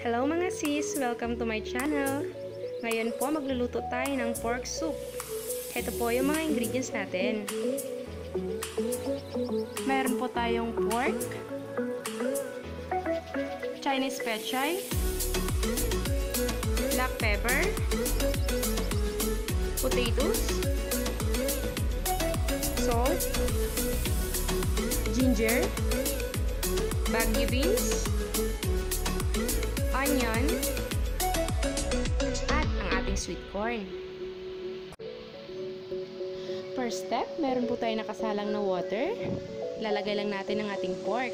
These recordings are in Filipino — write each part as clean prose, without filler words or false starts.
Hello mga sis! Welcome to my channel! Ngayon po magluluto tayo ng pork soup. Ito po yung mga ingredients natin. Meron po tayong pork, Chinese pechay, black pepper, potatoes, salt, ginger, baguio beans, onion, at ang ating sweet corn. First step, meron po tayo nakasalang na water. Lalagay lang natin ang ating pork.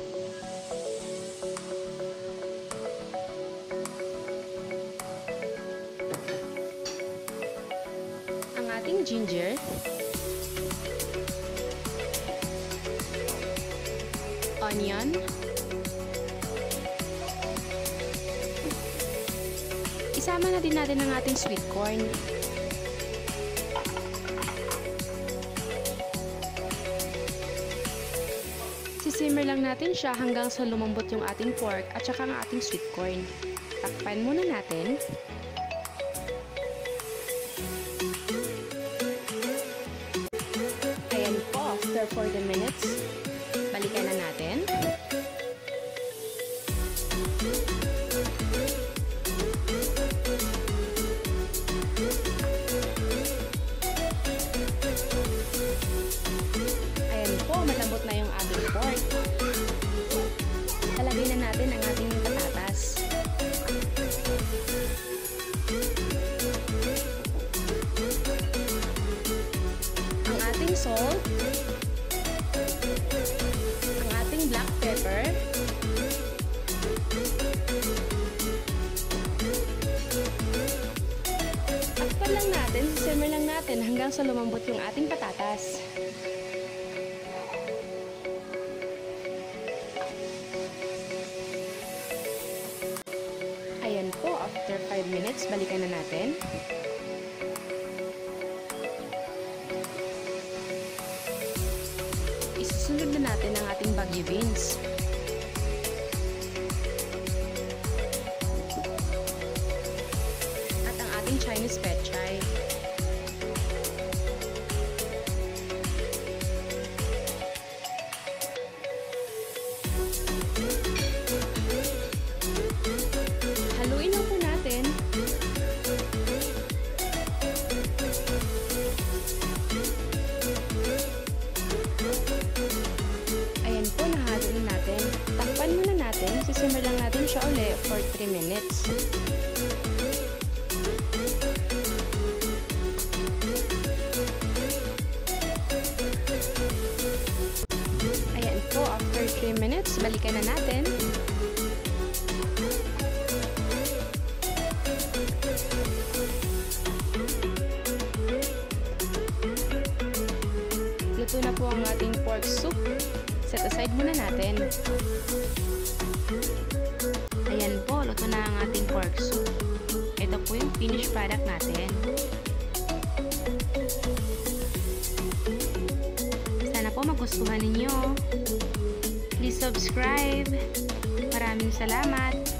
Ang ating ginger. Onion. Isama na din natin ang ating sweet corn. Sisimmer lang natin siya hanggang sa lumambot yung ating pork at saka ang ating sweet corn. Takpan muna natin. Ayan po, after 40 minutes, balikan na natin. Ayan po, malambot na yung ating pork. Talagay na natin ang ating patatas. Ang ating salt. Ang ating black pepper. Takpan lang natin, simmer lang natin hanggang sa lumambot yung ating patatas. Ayan po, after 5 minutes, balikan na natin. Isusunod na natin ang ating baguio beans. At ang ating Chinese pechay. Haluin lang po natin. Ayan po, nahalo na natin. Takpan muna natin. Sisimmer lang natin siya ulit for 3 minutes. Ayan po, after 3 minutes, balikan na natin. Luto na po ang ating pork soup. Set aside muna natin. Ayan po, luto na ang ating pork soup. Ito po yung finished product natin. Sana po magustuhan ninyo. Please subscribe. Maraming salamat.